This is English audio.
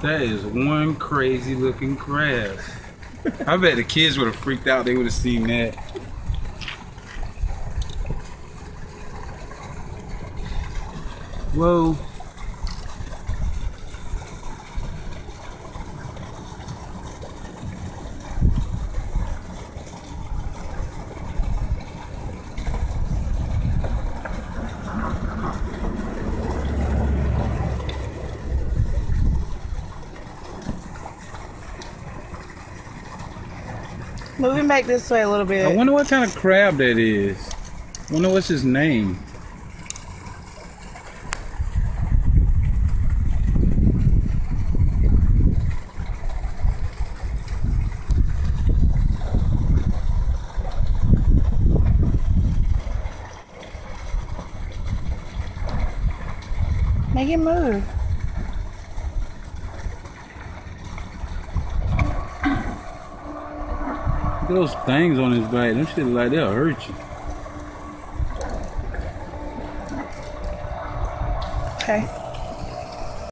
That is one crazy looking crab. I bet the kids would have freaked out. They would have seen that. Whoa. Moving back this way a little bit. I wonder what kind of crab that is. I wonder what's his name. Make it move. Look at those things on his back. Them shit like they'll hurt you. Okay.